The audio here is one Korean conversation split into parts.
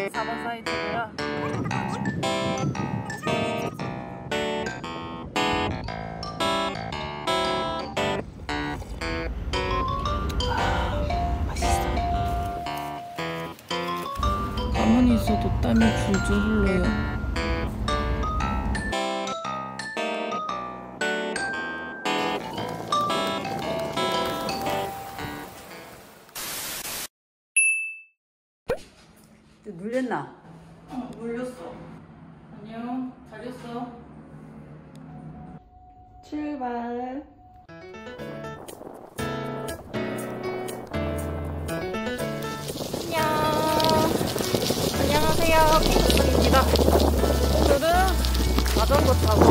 4번 사이트고요. 맛있어. 가만히 있어도 땀이 줄줄 흘러요. 물렸나? 물렸어. 안녕. 잘했어. 출발. 안녕. 안녕하세요. 핑크입니다. 오늘은 자전거 타고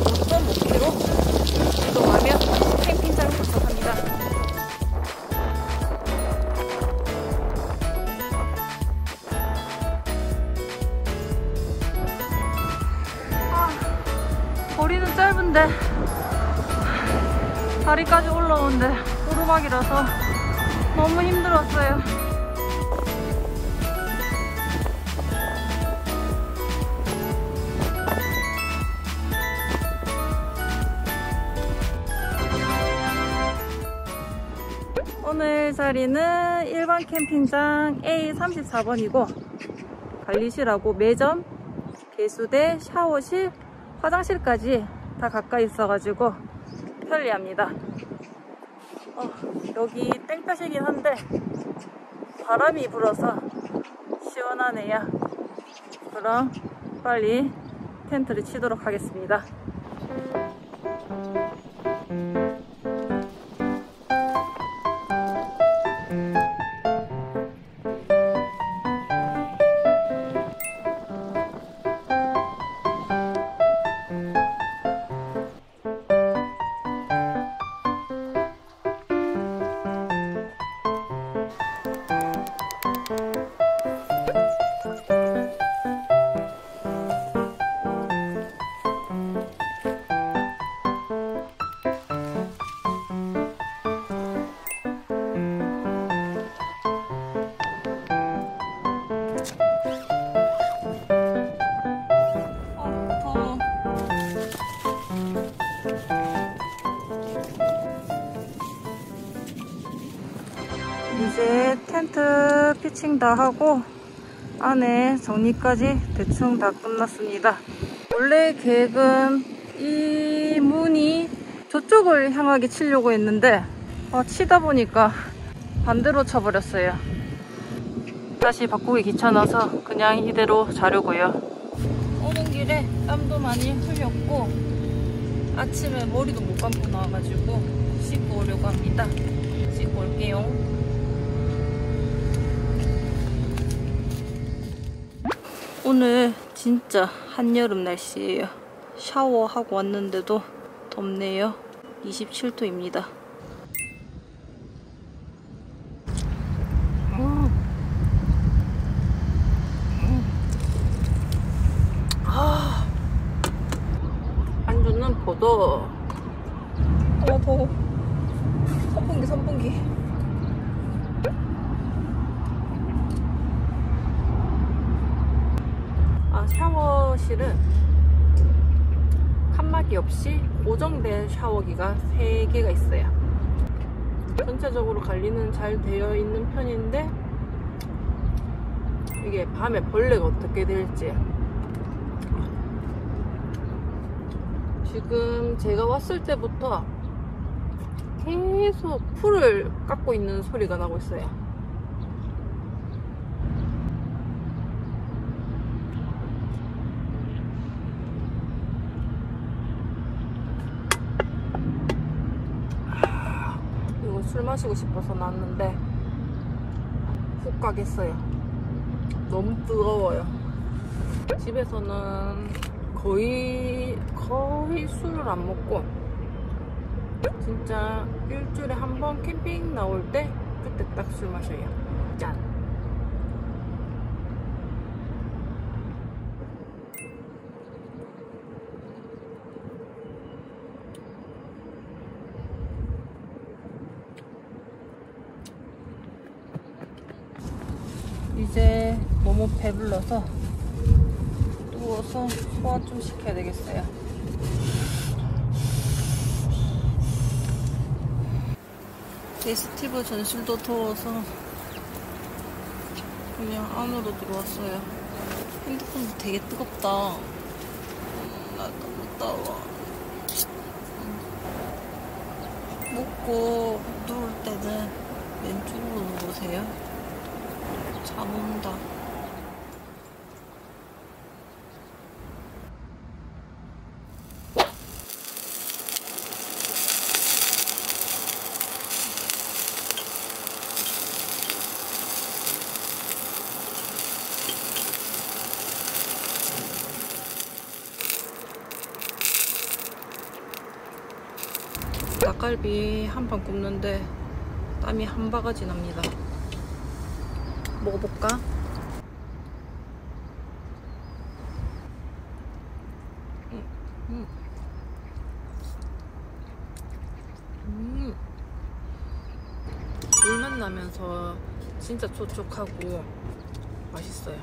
5.5km 이동하며 캠핑장 도착합니다. 거리는 짧은데 다리까지 올라오는데 오르막이라서 너무 힘들었어요. 오늘 자리는 일반 캠핑장 A34번이고 관리실하고 매점, 개수대, 샤워실, 화장실까지 다 가까이 있어가지고 편리합니다. 여기 땡볕이긴 한데 바람이 불어서 시원하네요. 그럼 빨리 텐트를 치도록 하겠습니다. 이제 텐트 피칭 다 하고 안에 정리까지 대충 다 끝났습니다. 원래 계획은 이 문이 저쪽을 향하게 치려고 했는데 치다 보니까 반대로 쳐버렸어요. 다시 바꾸기 귀찮아서 그냥 이대로 자려고요. 오는 길에 땀도 많이 흘렸고 아침에 머리도 못 감고 나와가지고 씻고 오려고 합니다. 씻고 올게요. 오늘 진짜 한여름 날씨예요. 샤워하고 왔는데도 덥네요. 27도입니다. 안주는 포도. 더워. 선풍기. 샤워실은 칸막이 없이 고정된 샤워기가 3개가 있어요. 전체적으로 관리는 잘 되어 있는 편인데 이게 밤에 벌레가 어떻게 될지. 지금 제가 왔을 때부터 계속 풀을 깎고 있는 소리가 나고 있어요. 술 마시고 싶어서 나왔는데 훅 가겠어요. 너무 뜨거워요. 집에서는 거의 술을 안 먹고 진짜 일주일에 한 번 캠핑 나올 때 그때 딱 술 마셔요. 짠. 이제 이제 너무 배불러서 누워서 소화 좀 시켜야 되겠어요. 게스티브 전실도 더워서 그냥 안으로 들어왔어요. 핸드폰도 되게 뜨겁다. 나 너무 더워. 먹고 누울 때는 왼쪽으로 누우세요. 잠 온다. 닭갈비 한 판 굽는데 땀이 한 바가지 납니다. 먹어볼까? 물맛 나면서 진짜 촉촉하고 맛있어요.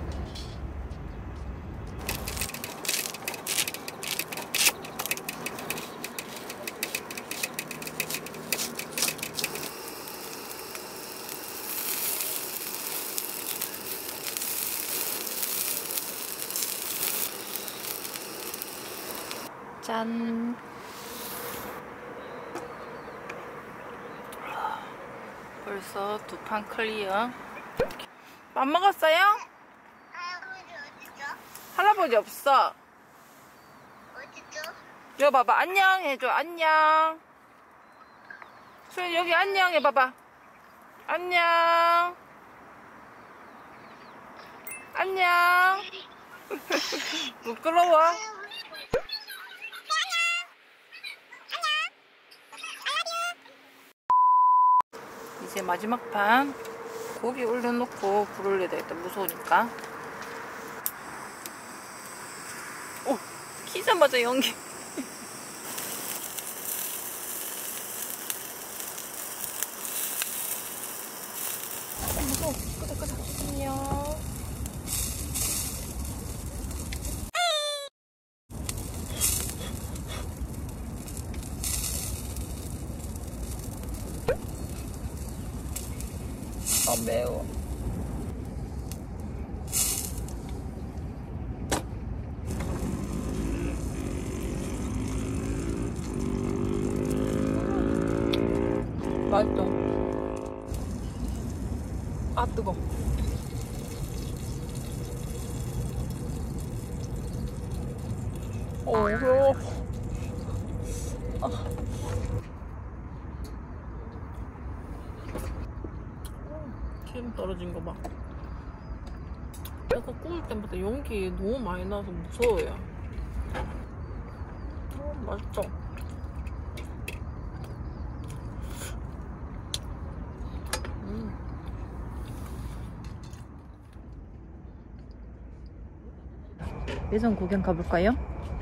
짠. 벌써 두 판 클리어. 밥 먹었어요? 할아버지 어디죠? 할아버지 없어. 어디죠? 여기 봐봐. 안녕 해줘. 안녕. 수현 여기 안녕 해봐봐. 안녕. 안녕. 부끄러워. 이제 마지막 판 고기 올려놓고 불 올려야 되겠다. 무서우니까. 오! 키자마자 연기. 무서워. 끄자 끄자. 안녕. 매워. 맛있어. 아 뜨거. 매워. 기름 떨어진 거 봐. 약간 구울 때마다 연기 너무 많이 나서 무서워요. 맛있죠? 매점 구경 가볼까요?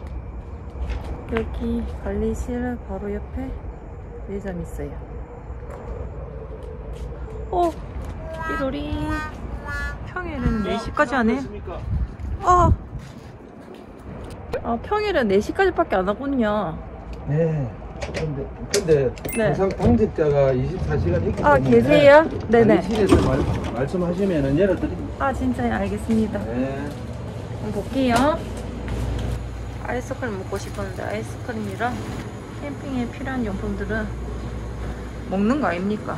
여기 관리실 바로 옆에 매점 있어요. 오! 삐돌이 평일은 4시까지 안 해? 평일은 4시까지밖에 안 하군요. 네. 근데 네. 항상 당직자가 24시간 있기 때문에 계세요? 네네. 관리실에서 말씀하시면 열어드립니다. 진짜요? 알겠습니다. 네. 한번 볼게요. 아이스크림 먹고 싶었는데 아이스크림이랑 캠핑에 필요한 용품들은 먹는 거 아닙니까?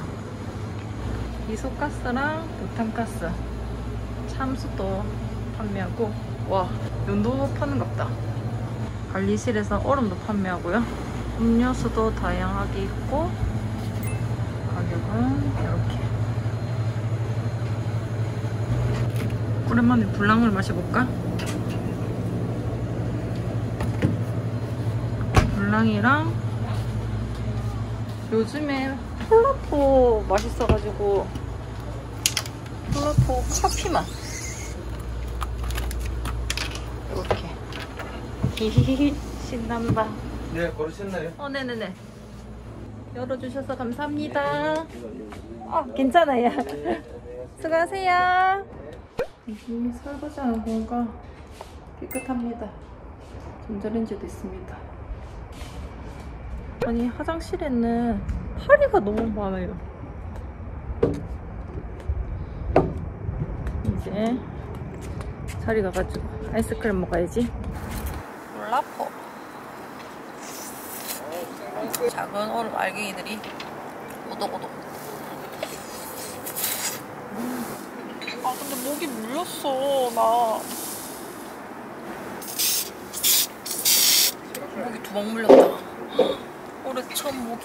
이소가스랑 부탄가스, 참수도 판매하고, 와, 면도 파는갑다. 관리실에서 얼음도 판매하고요. 음료수도 다양하게 있고, 가격은 이렇게. 오랜만에 불량을 마셔볼까? 불량이랑 요즘에 폴라포 맛있어가지고 폴라포 커피맛 이렇게. 히히히 신난다. 네, 고르셨나요? 네네네. 열어주셔서 감사합니다. 괜찮아요. 수고하세요. 여기 설거지하는 공간 깨끗합니다. 전자레인지도 있습니다. 아니 화장실에는 파리가 너무 많아요. 이제 자리 가가지고 아이스크림 먹어야지. 롤라포. 작은 얼음 알갱이들이 오독오독. 아 근데 목이 물렸어 나. 목이 두 방 물렸다. 올해 처음 목이.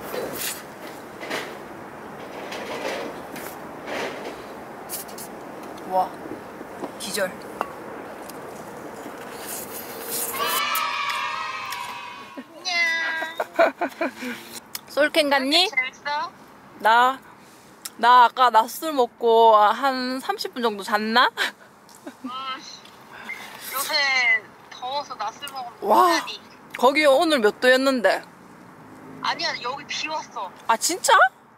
와 기절. 솔캔 갔니? 재밌어? 나 아까 낮술 먹고 한 30분 정도 잤나? 요새 더워서 낮술 먹으면 와. 못하니. 거기 오늘 몇 도였는데? 아니야, 여기 비 왔어. 아 진짜?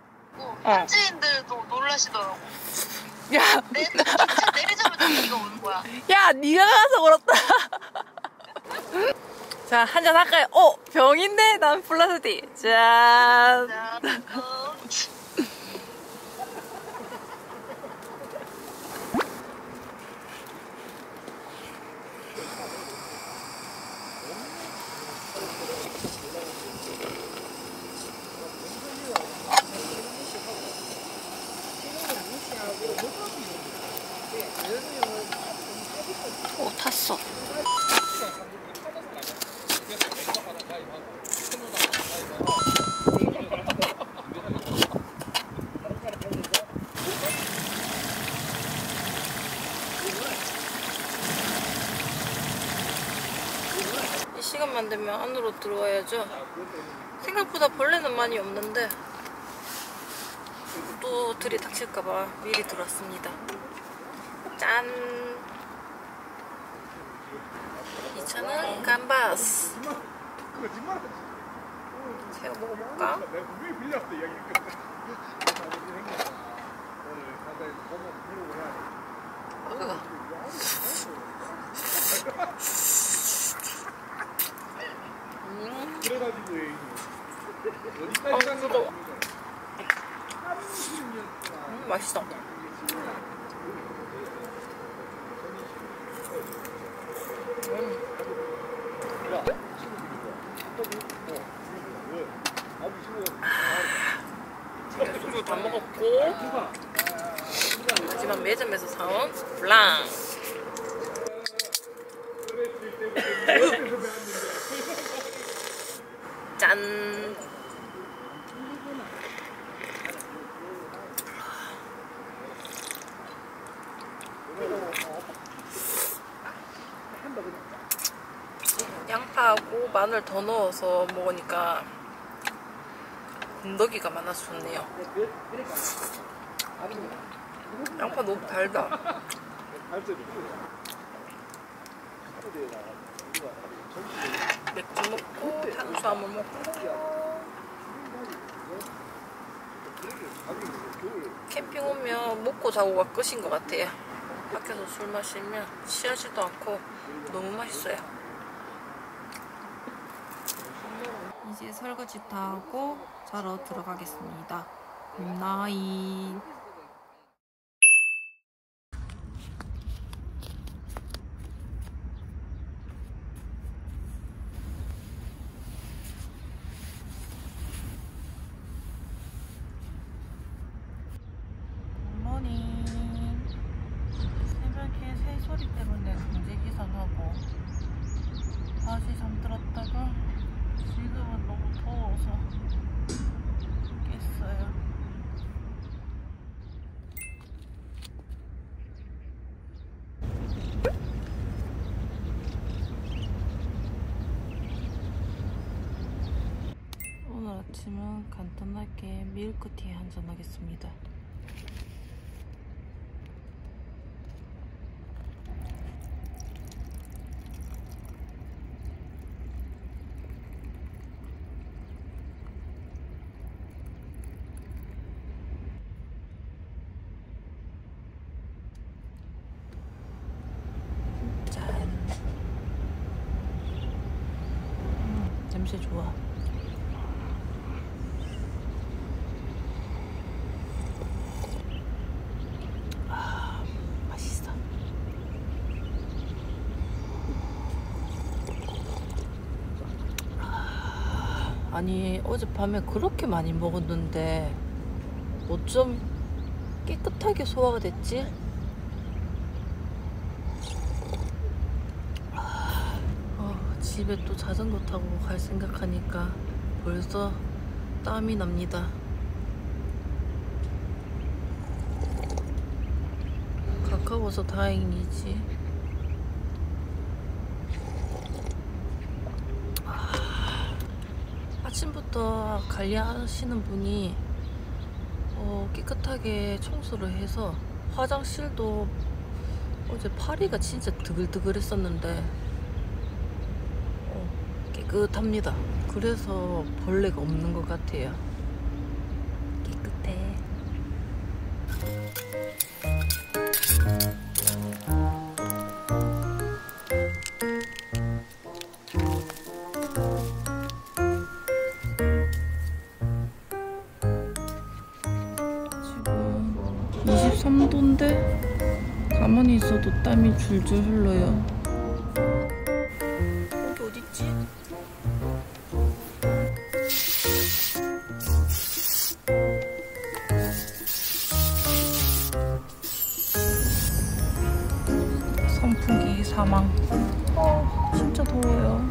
현지인들도 놀라시더라고. 야, 기차 내리자마자 비가 오는 거야. 야, 네가 가서 그렇다. 자, 한잔 할까요? 병인데 난 플라스틱. 짠. 자, 탔어. 이 시간만 되면 안으로 들어와야죠. 생각보다 벌레는 많이 없는데 또 들이닥칠까봐 미리 들어왔습니다. 짠! 이 차는 감바스. 새우 먹어볼까? 뜨거워. 맛있어. 소주 다 먹었고 마지막 매점에서 사온 블랑. 짠. 양파하고 마늘 더 넣어서 먹으니까 건더기가 많아서 좋네요. 양파 너무 달다. 맥주 먹고 탄수화물 먹고. 캠핑 오면 먹고 자고가 끝인 것 같아요. 밖에서 술 마시면 취하지도 않고 너무 맛있어요. 이제 설거지 다 하고 자러 들어가겠습니다. 굿나잇. 굿모닝. 새벽에 새소리 때문에 강제기상하고 다시 잠들었다가 지금은 너무 더워서 깼어요. 오늘 아침은 간단하게 밀크티 한잔 하겠습니다. 진짜 좋아. 맛있어. 아니 어젯밤에 그렇게 많이 먹었는데 어쩜 깨끗하게 소화가 됐지? 집에 또 자전거 타고 갈 생각하니까 벌써 땀이 납니다. 가까워서 다행이지. 아침부터 관리하시는 분이 깨끗하게 청소를 해서 화장실도 어제 파리가 진짜 드글드글했었는데 깨끗합니다. 그래서 벌레가 없는 것 같아요. 깨끗해. 지금 23도인데 가만히 있어도 땀이 줄줄 흘러요. 거기 어딨지? 선풍기 사망. 진짜 더워요.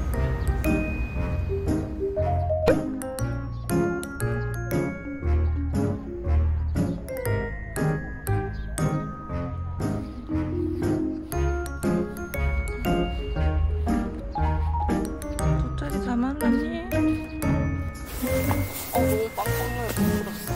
돗자리 다 말랐니? 너무 빵빵하게 부풀었어.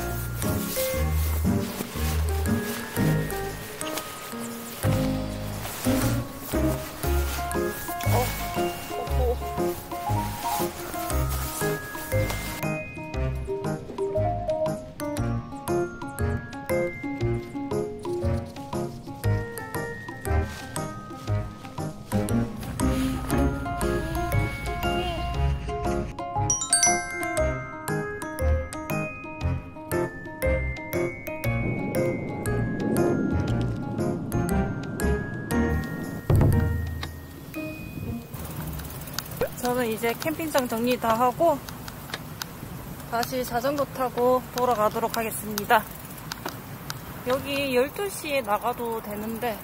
저는 이제 캠핑장 정리 다 하고 다시 자전거 타고 돌아가도록 하겠습니다. 여기 12시에 나가도 되는데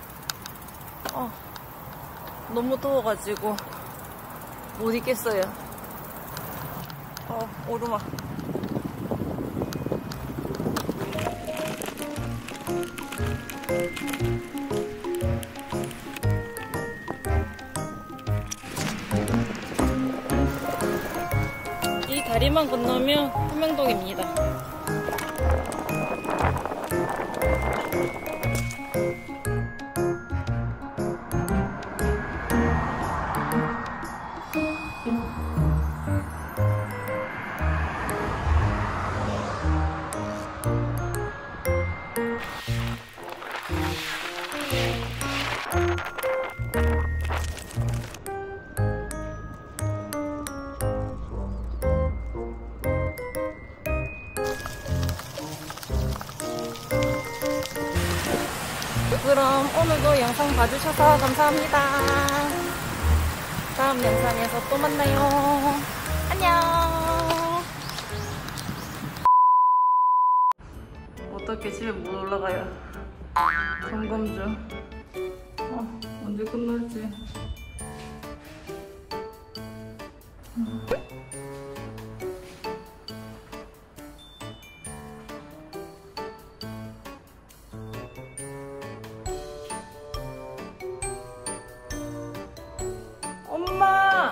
너무 더워가지고 못 있겠어요. 오르막. 이 다리만 건너면 함명동입니다. 그럼 오늘도 영상 봐주셔서 감사합니다. 다음 영상에서 또 만나요. 안녕. 어떻게 집에 못 올라가요? 점검 중. 언제 끝날지. 엄마!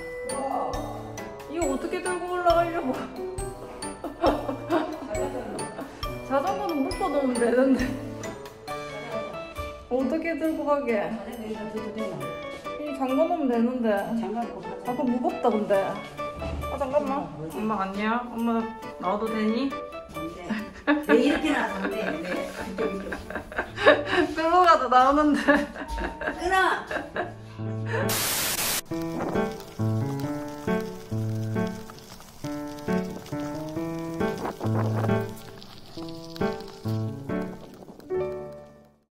이거 어떻게 들고 올라가려고? 자전거는 묶어 놓으면 되는데 어떻게 들고 가게? 이 잠궈 놓으면 되는데 아까 무겁다 근데. 잠깐만. 엄마 안녕? 엄마 나와도 되니? 왜 이렇게 나서 안 돼? 끌고 가도 나오는데. 끊어!